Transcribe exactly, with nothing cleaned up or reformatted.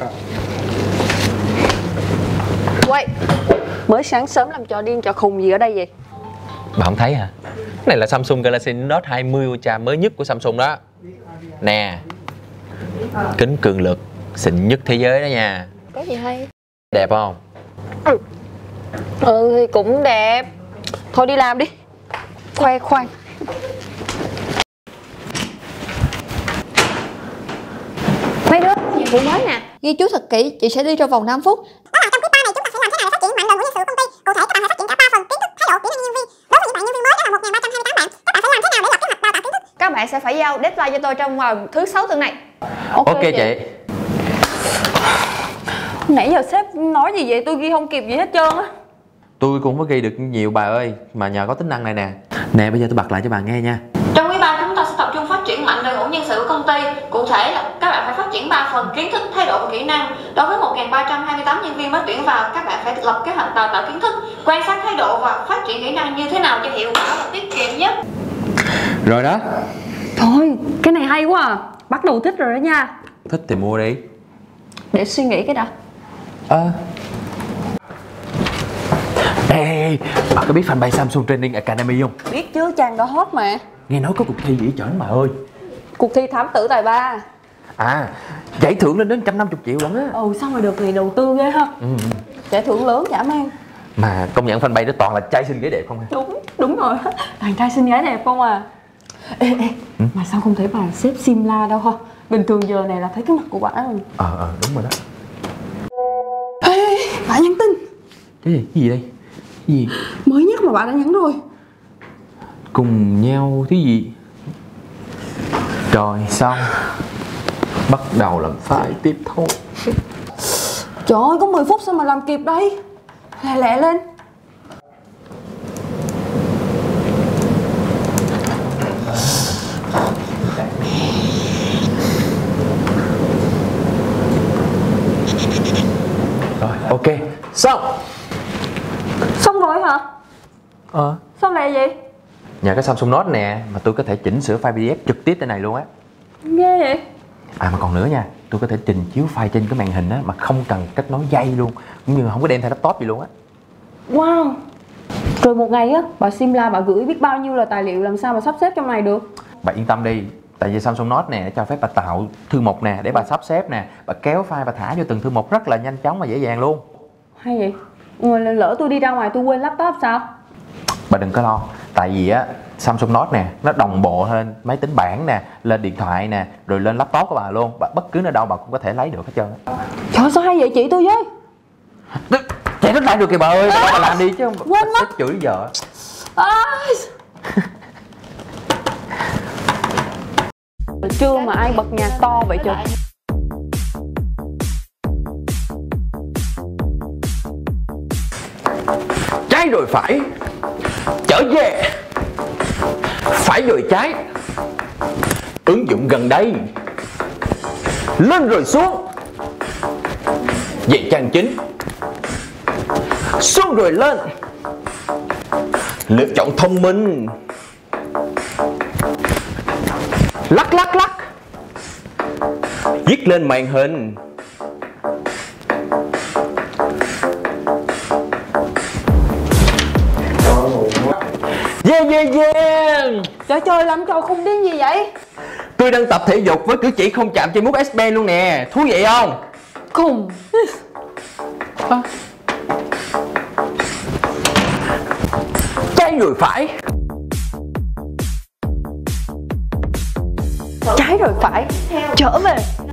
Quay, mới sáng sớm làm trò điên trò khùng gì ở đây vậy? Bà không thấy hả? Cái này là Samsung Galaxy Note hai mươi Ultra mới nhất của Samsung đó. Nè, kính cường lực xịn nhất thế giới đó nha. Có gì hay? Đẹp không? Ừ, ừ thì cũng đẹp. Thôi đi làm đi. Khoe khoang. Mấy đứa, nhiệm vụ mới nè. Ghi chú thật kỹ, chị sẽ đi trong vòng năm phút. Đó là trong quý ba này chúng ta sẽ làm thế nào để phát triển mạnh đội ngũ nhân sự của công ty. Cụ thể các bạn phải phát triển cả ba phần: kiến thức, thái độ, kỹ năng nhân viên. Đối với những bạn nhân viên mới đó là một nghìn ba trăm hai mươi tám bạn, các bạn phải làm thế nào để lập kế hoạch đào tạo kiến thức? Các bạn sẽ phải giao deadline cho tôi trong vòng thứ sáu tuần này. Ok, Ok chị. chị. Nãy giờ sếp nói gì vậy? Tôi ghi không kịp gì hết trơn á. Tôi cũng có ghi được nhiều bà ơi, mà nhờ có tính năng này nè. Nè, bây giờ tôi bật lại cho bà nghe nha. Trong quý ba chúng ta sẽ tập trung phát triển mạnh đội ngũ nhân sự của công ty. Cụ thể là các bạn phải phát triển ba phần: kiến thức, thái độ và kỹ năng. Đối với một nghìn ba trăm hai mươi tám nhân viên mới tuyển vào, các bạn phải lập kế hoạch đào tạo kiến thức, quan sát thái độ và phát triển kỹ năng như thế nào cho hiệu quả và tiết kiệm nhất. Rồi đó. Thôi, cái này hay quá à. Bắt đầu thích rồi đó nha. Thích thì mua đi. Để suy nghĩ cái đã. Ờ à. Ê, ê, ê, bà có biết fanpage Samsung Training Academy không? Biết chứ, trang đó hot mà. Nghe nói có cuộc thi dĩ chẩn mà ơi. Cuộc thi thám tử tài ba. À, giải thưởng lên đến một trăm năm mươi triệu lắm á. Ồ, sao mà được người đầu tư ghê ha. Ừ. Giải thưởng lớn dã man. Mà công nhận fanpage đó toàn là trai xinh gái đẹp không hả? Đúng, đúng rồi. Toàn trai xinh gái đẹp không à. Ê, ê, ừ? Mà sao không thấy bà xếp Simla đâu ha? Bình thường giờ này là thấy cái mặt của bà rồi. Ờ, ờ, đúng rồi đó. Ê, bà nhắn tin. Cái gì? Cái gì đây? Cái gì? Mới nhất mà bà đã nhắn rồi. Cùng nhau thứ gì? Rồi xong. Bắt đầu làm file tiếp thôi. Trời ơi, có mười phút sao mà làm kịp đây? Lẹ lẹ lên. Rồi, ok. Xong. Xong rồi hả? Ờ. Sao lẹ vậy? Nhờ cái Samsung Note nè mà tôi có thể chỉnh sửa file pê đê ép trực tiếp trên này luôn á. Ghê vậy? À mà còn nữa nha, tôi có thể trình chiếu file trên cái màn hình á mà không cần kết nối dây luôn, cũng như không có đem theo laptop gì luôn á. Wow. Rồi một ngày á, bà Simla bà gửi biết bao nhiêu là tài liệu, làm sao mà sắp xếp trong này được? Bà yên tâm đi, tại vì Samsung Note nè cho phép bà tạo thư mục nè để bà sắp xếp nè, bà kéo file và thả vô từng thư mục rất là nhanh chóng và dễ dàng luôn. Hay vậy? Rồi lỡ tôi đi ra ngoài tôi quên laptop sao? Bà đừng có lo, tại vì á Samsung Note nè nó đồng bộ lên máy tính bảng nè, lên điện thoại nè, rồi lên laptop của bà luôn, bà bất cứ nơi đâu bà cũng có thể lấy được hết trơn á. Trời sao hay vậy, chị tôi với. Chạy nó lại được kìa bà ơi, bà, bà làm đi chứ quên mất. Chửi vợ. À. Trưa mà ai bật nhạc to vậy trời. Trái rồi phải, trở về, phải rồi trái, ứng dụng gần đây, lên rồi xuống, về trang chính, xuống rồi lên, lựa chọn thông minh, lắc lắc lắc, viết lên màn hình. Yeah yeah yeah. Trời trời, làm trò khùng điên gì vậy? Tôi đang tập thể dục với cử chỉ không chạm trên mút ét pê luôn nè. Thú vị không? Khùng. À. Trái rồi phải. Trái rồi phải. Trở về.